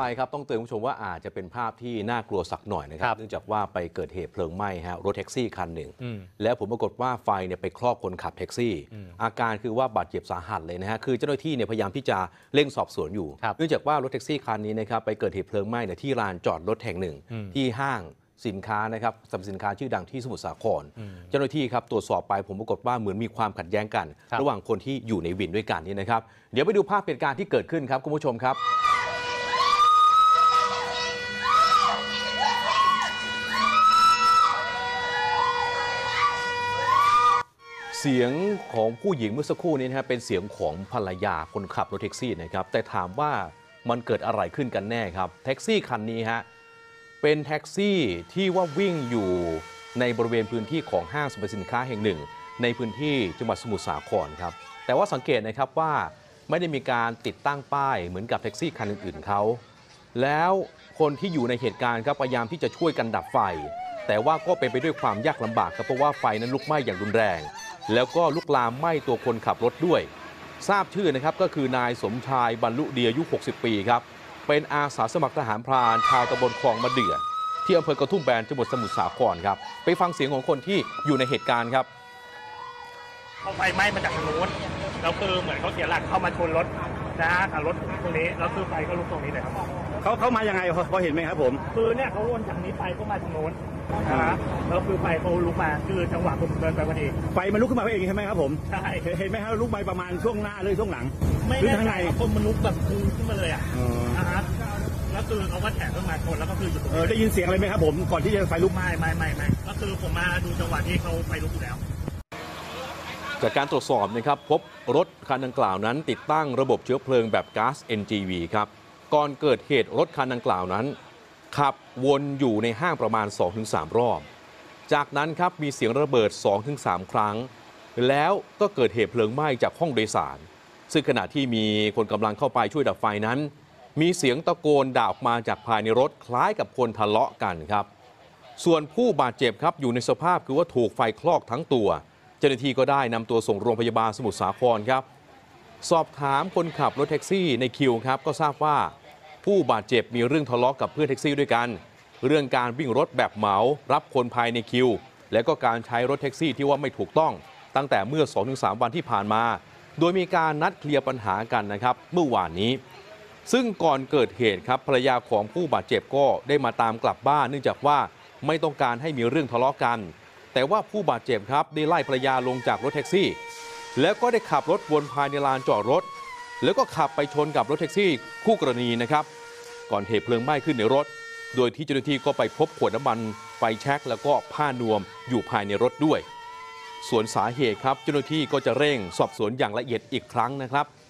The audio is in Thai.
ไปครับต้องเตือนคุณผู้ชมว่าอาจจะเป็นภาพที่น่ากลัวสักหน่อยนะครับเนื่องจากว่าไปเกิดเหตุเพลิงไหม้รถแท็กซี่คันหนึ่งแล้วผมปรากฏว่าไฟไปครอบคนขับแท็กซี่อาการคือว่าบาดเจ็บสาหัสเลยนะฮะคือเจ้าหน้าที่พยายามที่จะเร่งสอบสวนอยู่เนื่องจากว่ารถแท็กซี่คันนี้นะครับไปเกิดเหตุเพลิงไหม้ที่ลานจอดรถแห่งหนึ่งที่ห้างสินค้านะครับสรรพสินค้าชื่อดังที่สมุทรสาครเจ้าหน้าที่ครับตรวจสอบไปผมปรากฏว่าเหมือนมีความขัดแย้งกันระหว่างคนที่อยู่ในวินด้วยกันนี่นะครับเดี๋ยวไปดูภาพเหตุการณ์ที่เกิดขึ้นครับคุณผู้ชมครับเสียงของผู้หญิงเมื่อสักครู่นี้เป็นเสียงของภรรยาคนขับรถแท็กซี่นะครับแต่ถามว่ามันเกิดอะไรขึ้นกันแน่ครับแท็กซี่คันนี้เป็นแท็กซี่ที่ว่าวิ่งอยู่ในบริเวณพื้นที่ของห้างสรรพสินค้าแห่งหนึ่งในพื้นที่จังหวัดสมุทรสาครครับแต่ว่าสังเกตนะครับว่าไม่ได้มีการติดตั้งป้ายเหมือนกับแท็กซี่คันอื่นๆเขาแล้วคนที่อยู่ในเหตุการณ์ครับพยายามที่จะช่วยกันดับไฟแต่ว่าก็เป็นไปด้วยความยากลำบากครับเพราะว่าไฟนั้นลุกไหม้อย่างรุนแรงแล้วก็ลุกลามไหม้ตัวคนขับรถด้วยทราบชื่อนะครับก็คือนายสมชายบรรลุดีอายุ60 ปีครับเป็นอาสาสมัครทหารพรานชาวตำบลคลองมะเดื่อที่อำเภอกระทุ่มแบนจังหวัดสมุทรสาครครับไปฟังเสียงของคนที่อยู่ในเหตุการณ์ครับเขาไฟไหม้มาจากทางโน้นแล้วคือเหมือนเขาเสียหลักเข้ามาชนรถรถตรงนี้แล้วคือไฟก็ลุกตรงนี้เลยครับเขามายังไงพอเห็นไหมครับผมคือเนี่ยเขาวนจากนี้ไปเข้ามาทางโน้นแล้วคือไฟเขาลุกมาคือจังหวะผมเดินไปพอดีไฟมันลุกขึ้นมาเองใช่ไหมครับผมใช่เห็นไหมครับลุกไปประมาณช่วงหน้าเลยช่วงหลังไม่แน่ใจคนมันลุกแบบขึ้นมาเลยแล้วคือเขาก็แถขึ้นมาชนแล้วก็คือหยุดได้ยินเสียงอะไรไหมครับผมก่อนที่จะไฟลุกไม่ก็คือผมมาดูจังหวะที่เขาไฟลุกอยู่แล้วจากการตรวจสอบนะครับพบรถคันดังกล่าวนั้นติดตั้งระบบเชื้อเพลิงแบบก๊าซ NGV ครับก่อนเกิดเหตุรถคันดังกล่าวนั้นขับวนอยู่ในห้างประมาณ 2-3 รอบจากนั้นครับมีเสียงระเบิด 2-3 ครั้งแล้วก็เกิดเหตุเพลิงไหม้จากห้องโดยสารซึ่งขณะที่มีคนกำลังเข้าไปช่วยดับไฟนั้นมีเสียงตะโกนด่าออกมาจากภายในรถคล้ายกับคนทะเลาะกันครับส่วนผู้บาดเจ็บครับอยู่ในสภาพคือว่าถูกไฟคลอกทั้งตัวเจ้าหน้าที่ก็ได้นำตัวส่งโรงพยาบาลสมุทรสาครครับสอบถามคนขับรถแท็กซี่ในคิวครับก็ทราบว่าผู้บาดเจ็บมีเรื่องทะเลาะกับเพื่อนแท็กซี่ด้วยกันเรื่องการวิ่งรถแบบเหมารับคนภายในคิวและก็การใช้รถแท็กซี่ที่ว่าไม่ถูกต้องตั้งแต่เมื่อ 2-3 วันที่ผ่านมาโดยมีการนัดเคลียร์ปัญหากันนะครับเมื่อวานนี้ซึ่งก่อนเกิดเหตุครับภรรยาของผู้บาดเจ็บก็ได้มาตามกลับบ้านเนื่องจากว่าไม่ต้องการให้มีเรื่องทะเลาะกันแต่ว่าผู้บาดเจ็บครับได้ไล่ภรรยาลงจากรถแท็กซี่แล้วก็ได้ขับรถวนภายในลานจอดรถแล้วก็ขับไปชนกับรถแท็กซี่คู่กรณีนะครับก่อนเหตุเพลิงไหม้ขึ้นในรถโดยที่เจ้าหน้าที่ก็ไปพบขวดน้ำมันไฟแช็กแล้วก็ผ้านวมอยู่ภายในรถด้วยส่วนสาเหตุครับเจ้าหน้าที่ก็จะเร่งสอบสวนอย่างละเอียดอีกครั้งนะครับ